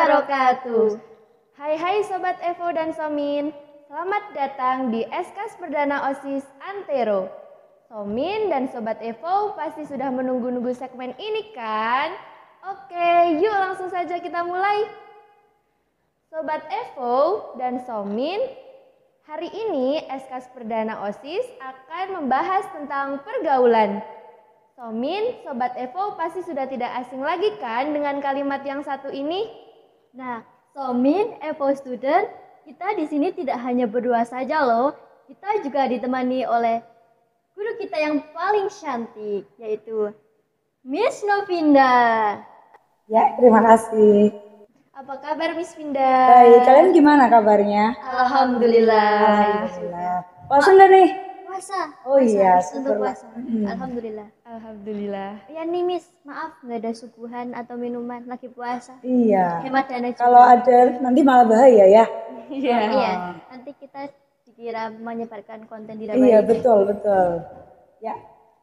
wabarakatuh. Hai Sobat Evo dan Somin, selamat datang di Eskas Perdana OSIS Antero. Somin dan Sobat Evo pasti sudah menunggu-nunggu segmen ini kan? Oke, yuk langsung saja kita mulai. Sobat Evo dan Somin, hari ini Eskas Perdana OSIS akan membahas tentang pergaulan. Somin, Sobat Evo pasti sudah tidak asing lagi kan dengan kalimat yang satu ini? Nah, Somin, Evo Student, kita di sini tidak hanya berdua saja loh. Kita juga ditemani oleh guru kita yang paling cantik, yaitu Miss Novinda. Ya, terima kasih. Apa kabar Miss Vinda? Baik, kalian gimana kabarnya? Alhamdulillah. Alhamdulillah. Puasa nggak nih? Puasa. Oh iya, untuk syukurlah. puasa. Alhamdulillah. Alhamdulillah. Ya nih Miss, maaf nggak ada suguhan atau minuman lagi puasa. Iya. Hemat dana juga. Kalau ada nanti malah bahaya ya. Iya. Iya, nanti kita dikira menyebarkan konten tidak Iya, baik. betul. Ya.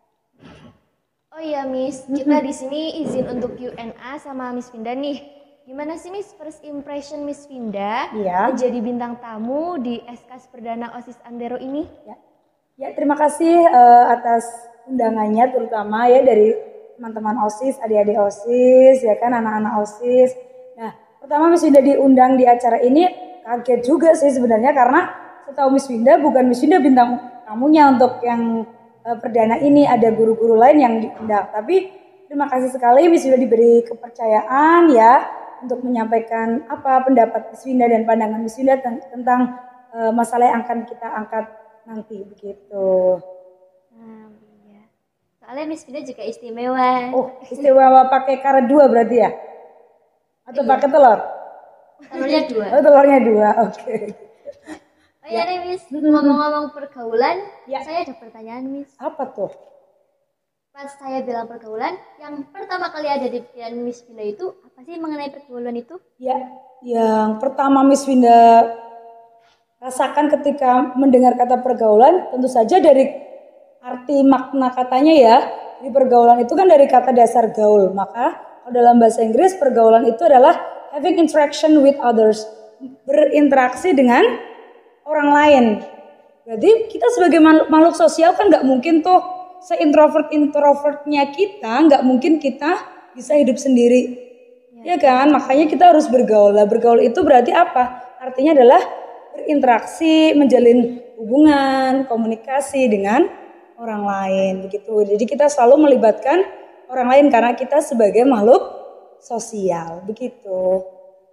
Oh iya Miss, kita di sini izin untuk Q&A sama Miss Vinda nih. Gimana sih Miss first impression Miss Vinda Iya. menjadi bintang tamu di Eskas Perdana OSIS Antero ini? Ya, terima kasih atas undangannya terutama ya dari teman-teman OSIS, adik-adik OSIS, ya kan anak-anak OSIS. Nah, pertama Miss Winda diundang di acara ini kaget juga sih sebenarnya karena setahu Miss Winda bukan Miss Winda bintang tamunya untuk yang perdana ini, ada guru-guru lain yang diundang. Tapi terima kasih sekali Miss Winda diberi kepercayaan ya untuk menyampaikan apa pendapat Miss Winda dan pandangan Miss Winda tentang masalah yang akan kita angkat nanti begitu. Nah, iya. Soalnya Miss Vinda juga istimewa. Oh, istimewa pakai karet 2 berarti ya? Atau pakai telur? Telurnya 2. Oh, telurnya 2, oke. Oh iya nih Miss, ngomong-ngomong pergaulan, Ya. saya ada pertanyaan Miss. Apa tuh? Pas saya bilang pergaulan, yang pertama kali ada di pikiran Miss Vinda itu apa sih mengenai pergaulan itu? Ya, yang pertama Miss Winda rasakan ketika mendengar kata pergaulan, tentu saja dari arti makna katanya ya. Di pergaulan itu kan dari kata dasar gaul, maka dalam bahasa Inggris pergaulan itu adalah having interaction with others, berinteraksi dengan orang lain. Jadi kita sebagai makhluk sosial kan nggak mungkin tuh se-introvert-introvertnya kita, nggak mungkin kita bisa hidup sendiri. Ya kan? Makanya kita harus bergaul. Lah bergaul itu berarti apa? Artinya adalah berinteraksi, menjalin hubungan, komunikasi dengan orang lain begitu. Jadi kita selalu melibatkan orang lain karena kita sebagai makhluk sosial begitu.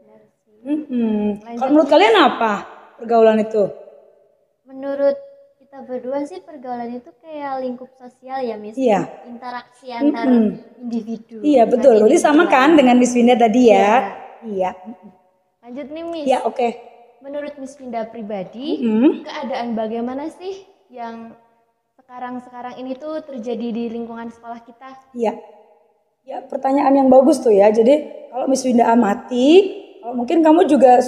Kalau menurut kalian apa pergaulan itu? Menurut kita berdua sih pergaulan itu kayak lingkup sosial ya Miss. Iya. Interaksi antar individu. Iya betul. Jadi sama kan dengan Miss Winda tadi ya? Iya. Lanjut nih Miss. Ya oke. Menurut Miss Vinda pribadi, keadaan bagaimana sih yang sekarang ini tuh terjadi di lingkungan sekolah kita? Iya. Ya pertanyaan yang bagus tuh ya. Jadi kalau Miss Winda amati, kalau mungkin kamu juga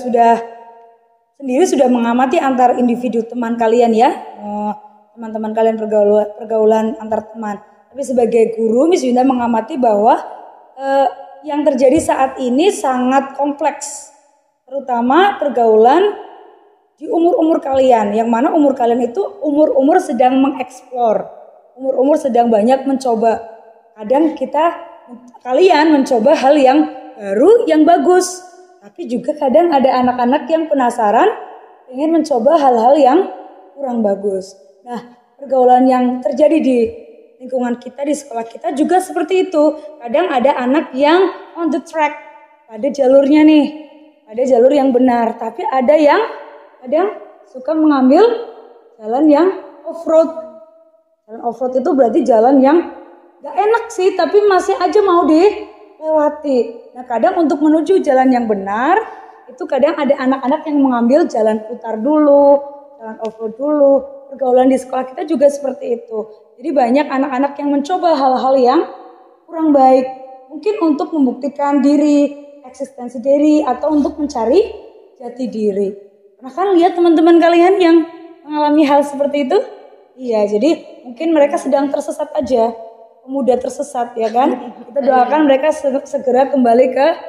sudah mengamati antar individu teman kalian ya, teman-teman kalian pergaulan antar teman. Tapi sebagai guru Miss Winda mengamati bahwa yang terjadi saat ini sangat kompleks, terutama pergaulan di umur-umur kalian, yang mana umur kalian itu umur-umur sedang mengeksplor, umur-umur sedang banyak mencoba. Kadang kalian mencoba hal yang baru, yang bagus. Tapi juga kadang ada anak-anak yang penasaran, ingin mencoba hal-hal yang kurang bagus. Nah, pergaulan yang terjadi di lingkungan kita, di sekolah kita juga seperti itu. Kadang ada anak yang on the track, pada jalurnya nih, pada jalur yang benar. Tapi ada yang kadang suka mengambil jalan yang off-road. Jalan off-road itu berarti jalan yang gak enak sih, tapi masih aja mau dilewati. Nah kadang untuk menuju jalan yang benar, itu kadang ada anak-anak yang mengambil jalan putar dulu, jalan off-road dulu. Pergaulan di sekolah kita juga seperti itu. Jadi banyak anak-anak yang mencoba hal-hal yang kurang baik. Mungkin untuk membuktikan diri, eksistensi diri, atau untuk mencari jati diri. Pernah kan lihat teman-teman kalian yang mengalami hal seperti itu? Iya, jadi mungkin mereka sedang tersesat aja. Pemuda tersesat ya kan. Kita doakan mereka segera kembali ke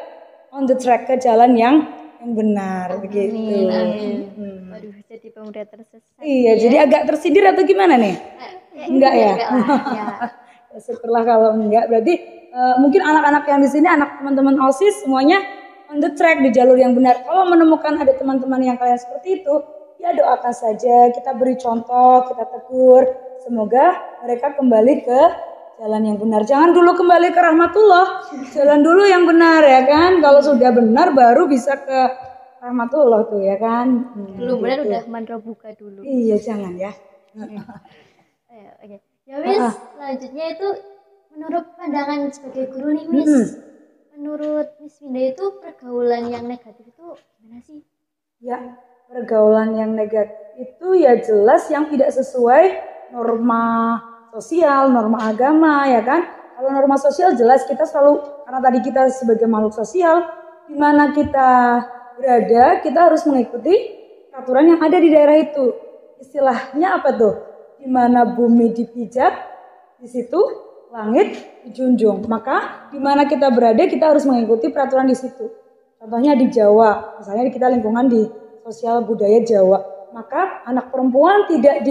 on the track ke jalan yang benar begitu. Waduh, jadi pemuda tersesat. Iya, jadi agak tersindir atau gimana nih? Enggak ya? Syukurlah kalau enggak. Berarti mungkin anak-anak yang di sini, anak teman-teman OSIS semuanya on the track di jalur yang benar. Kalau menemukan ada teman-teman yang kalian seperti itu, ya doakan saja, kita beri contoh, kita tegur. Semoga mereka kembali ke jalan yang benar. Jangan dulu kembali ke rahmatullah, jalan dulu yang benar ya kan. Kalau sudah benar baru bisa ke rahmatullah tuh ya kan. Belum benar udah mantra buka dulu. Iya, jangan ya. Oke. Ya Miss, selanjutnya itu menurut pandangan sebagai guru nih Miss. Menurut Miss Winda itu pergaulan yang negatif itu gimana sih? Ya, pergaulan yang negatif itu ya jelas yang tidak sesuai norma sosial, norma agama ya kan. Kalau norma sosial jelas kita selalu, karena tadi kita sebagai makhluk sosial, di mana kita berada, kita harus mengikuti peraturan yang ada di daerah itu. Istilahnya apa tuh? Di mana bumi dipijak, di situ langit dijunjung. Maka di mana kita berada, kita harus mengikuti peraturan di situ. Contohnya di Jawa, misalnya kita lingkungan di sosial budaya Jawa, maka anak perempuan tidak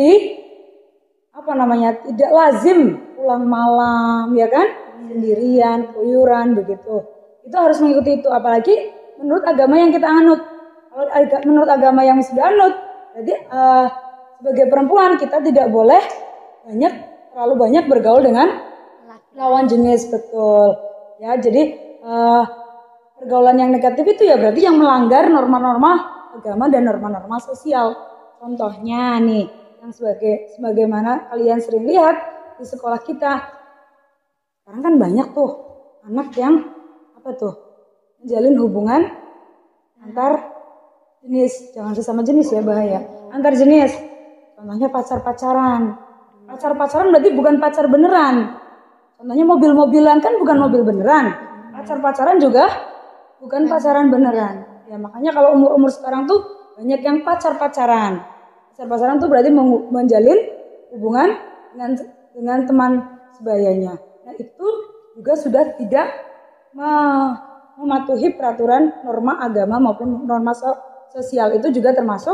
tidak lazim pulang malam, ya kan? Sendirian, keluyuran, begitu. Itu harus mengikuti itu, apalagi menurut agama yang kita anut. Kalau menurut agama yang sudah anut, jadi sebagai perempuan kita tidak boleh terlalu banyak bergaul dengan lawan jenis, betul. Ya, jadi pergaulan yang negatif itu ya berarti yang melanggar norma-norma agama dan norma-norma sosial. Contohnya nih, yang sebagaimana kalian sering lihat di sekolah kita, sekarang kan banyak tuh anak yang menjalin hubungan antar jenis, jangan sesama jenis ya, bahaya. Antar jenis, contohnya pacar-pacaran. Pacar-pacaran berarti bukan pacar beneran. Contohnya mobil-mobilan kan bukan mobil beneran. Pacar-pacaran juga bukan pacaran beneran. Ya makanya kalau umur-umur sekarang tuh banyak yang pacar-pacaran. Pacar-pacaran tuh berarti menjalin hubungan dengan teman sebayanya. Nah itu juga sudah tidak mematuhi peraturan norma agama maupun norma sosial. Itu juga termasuk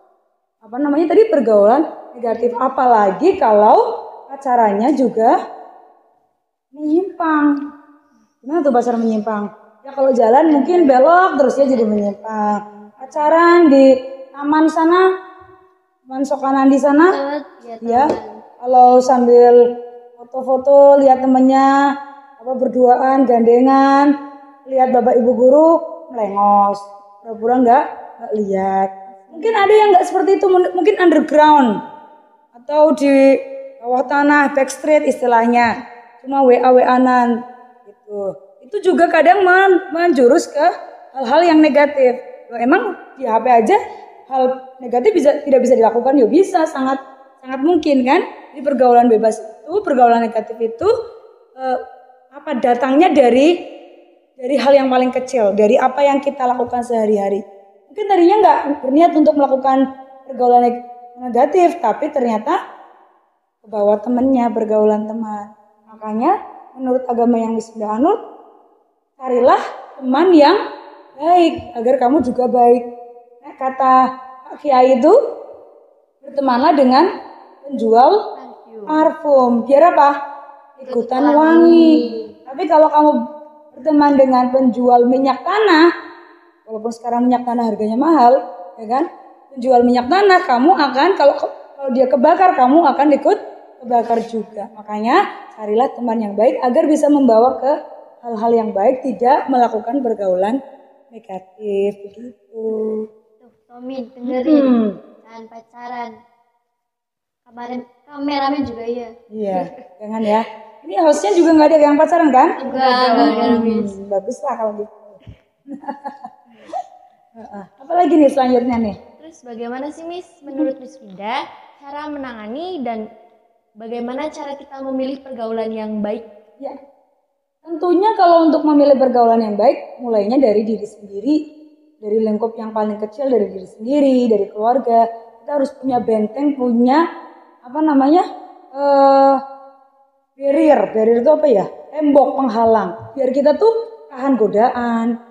pergaulan negatif. Apalagi kalau pacarannya juga menyimpang. Gimana tuh pacaran menyimpang? Ya kalau jalan mungkin belok terus ya jadi menyimpang. Pacaran di taman sana, taman Sokanan di sana, ya. Kalau sambil foto-foto lihat temennya berduaan, gandengan, lihat bapak ibu guru melengos, pura-pura nggak lihat. Mungkin ada yang nggak seperti itu, mungkin underground atau di bawah tanah, backstreet istilahnya, cuma WA-WA-an gitu. Itu juga kadang menjurus ke hal-hal yang negatif. Loh, emang di HP aja hal negatif tidak bisa dilakukan? Ya bisa, sangat mungkin kan. Di pergaulan bebas itu, pergaulan negatif itu datangnya dari hal yang paling kecil, dari apa yang kita lakukan sehari-hari. Mungkin tadinya nggak berniat untuk melakukan pergaulan negatif, tapi ternyata kebawa temannya, pergaulan teman. Makanya menurut agama yang sudah anut, carilah teman yang baik agar kamu juga baik. Nah, kata Pak Kiai itu, bertemanlah dengan penjual parfum. Biar apa? Ikutan wangi. Tapi kalau kamu berteman dengan penjual minyak tanah, walaupun sekarang minyak tanah harganya mahal, ya kan? Penjual minyak tanah, kamu akan kalau dia kebakar, kamu akan ikut kebakar juga. Makanya carilah teman yang baik agar bisa membawa ke hal-hal yang baik, tidak melakukan pergaulan negatif begitu. Tuh, Tommy dengerin, jangan pacaran. Kemarin kameramen juga iya. Iya, jangan ya. Ini hostnya juga nggak ada yang pacaran kan? Enggak ada, Miss. Bagus lah kalau gitu. Apalagi nih selanjutnya nih? Terus bagaimana sih Miss, menurut Miss Winda, cara menangani dan bagaimana cara kita memilih pergaulan yang baik? Ya, tentunya kalau untuk memilih pergaulan yang baik, mulainya dari diri sendiri, dari lingkup yang paling kecil, dari diri sendiri, dari keluarga. Kita harus punya benteng, punya barrier itu apa ya? Tembok penghalang. Biar kita tuh tahan godaan,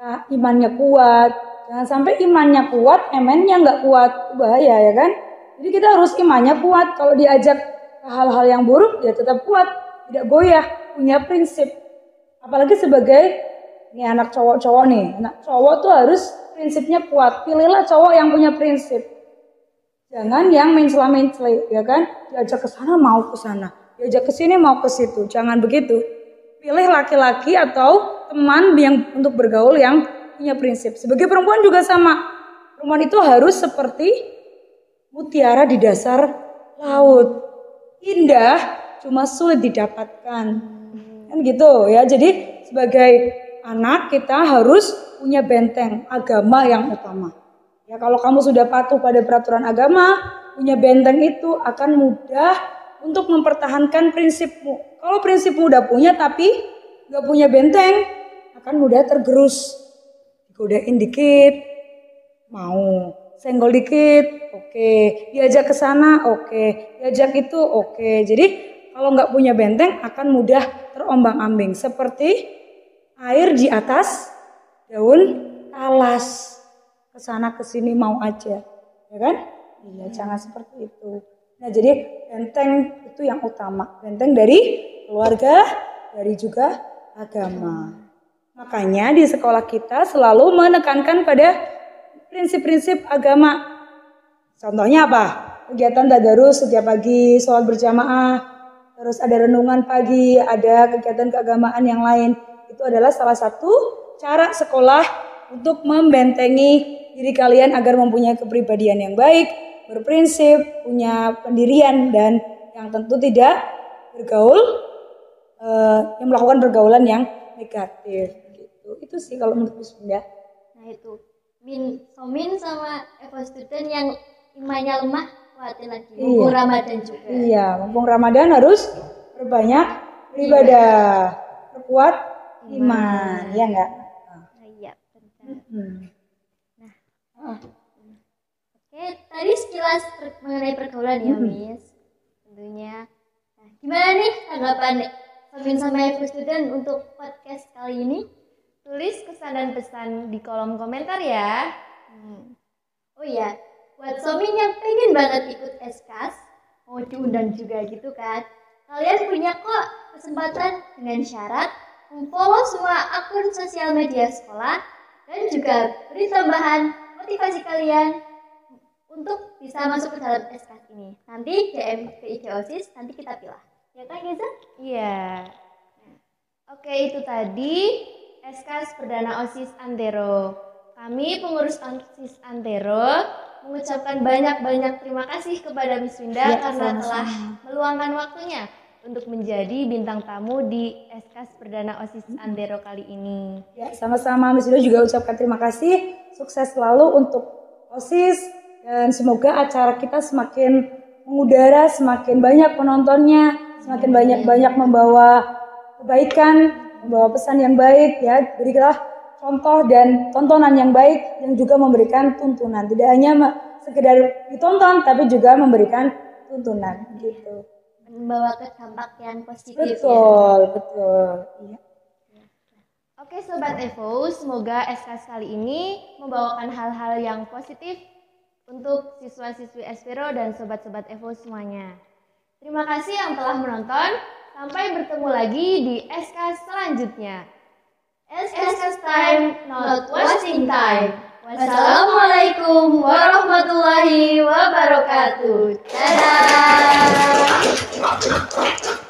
imannya kuat. Jangan sampai imannya kuat, MN-nya nggak kuat, bahaya ya kan? Jadi kita harus imannya kuat. Kalau diajak ke hal-hal yang buruk, ya tetap kuat, tidak goyah, punya prinsip. Apalagi sebagai ini anak cowok-cowok nih, anak cowok tuh harus prinsipnya kuat. Pilihlah cowok yang punya prinsip. Jangan yang mencela-mencela, ya kan? Diajak ke sana mau ke sana, diajak ke sini mau ke situ. Jangan begitu. Pilih laki-laki atau teman yang untuk bergaul yang punya prinsip. Sebagai perempuan juga sama. Perempuan itu harus seperti mutiara di dasar laut. Indah, cuma sulit didapatkan. Kan gitu ya. Jadi sebagai anak kita harus punya benteng agama yang utama. Ya kalau kamu sudah patuh pada peraturan agama, punya benteng itu akan mudah untuk mempertahankan prinsipmu. Kalau prinsipmu udah punya tapi nggak punya benteng, akan mudah tergerus. Godain dikit, mau. Senggol dikit, oke. Diajak ke sana, oke. Diajak itu, oke. Jadi kalau nggak punya benteng akan mudah terombang-ambing. Seperti air di atas daun talas. Ke sana ke sini mau aja, ya kan? Iya, jangan seperti itu. Nah, jadi benteng itu yang utama. Benteng dari keluarga, dari juga agama. Makanya di sekolah kita selalu menekankan pada prinsip-prinsip agama. Contohnya apa? Kegiatan tadarus setiap pagi, sholat berjamaah, terus ada renungan pagi, ada kegiatan keagamaan yang lain. Itu adalah salah satu cara sekolah untuk membentengi diri kalian agar mempunyai kepribadian yang baik, berprinsip, punya pendirian, dan yang tentu tidak bergaul, yang melakukan pergaulan yang negatif. Itu sih kalau menurut Miss Winda. Nah itu Somin sama Evo Student yang imannya lemah, kuatin lagi. Mumpung Ramadan juga. Iya, mumpung Ramadan harus perbanyak beribadah, perkuat iman, ya enggak? Iya, benar. Oke, tadi sekilas mengenai pergaulan ya, Miss. Tentunya. Nah, gimana nih tanggapan Somin sama Evo Student untuk podcast kali ini? Tulis kesan dan pesan di kolom komentar ya. Oh iya, buat Somin yang pengen banget ikut Eskas, mau diundang juga gitu kan, kalian punya kok kesempatan dengan syarat follow semua akun sosial media sekolah dan juga beri tambahan motivasi kalian untuk bisa masuk ke dalam Eskas ini. Nanti DM PIG OSIS, nanti kita pilih. Ya kan Geza? Iya. Oke, itu tadi Eskas Perdana OSIS Antero. Kami pengurus OSIS Antero mengucapkan banyak-banyak terima kasih kepada Miss Winda karena telah meluangkan waktunya untuk menjadi bintang tamu di Eskas Perdana OSIS Antero kali ini. Ya, sama-sama Miss Winda juga ucapkan terima kasih. Sukses selalu untuk OSIS dan semoga acara kita semakin mengudara, semakin banyak penontonnya, semakin banyak membawa kebaikan, membawa pesan yang baik, ya. Berilah contoh dan tontonan yang baik yang juga memberikan tuntunan. Tidak hanya sekedar ditonton tapi juga memberikan tuntunan gitu. Membawa ke dampak yang positif. Betul. Iya. Oke Sobat Evo, semoga Eskas kali ini membawakan hal-hal yang positif untuk siswa-siswi Esfero dan Sobat-Sobat Evo semuanya. Terima kasih yang telah menonton. Sampai bertemu lagi di Eskas selanjutnya. Eskas time, not wasting time. Wassalamualaikum warahmatullahi wabarakatuh. Dadah.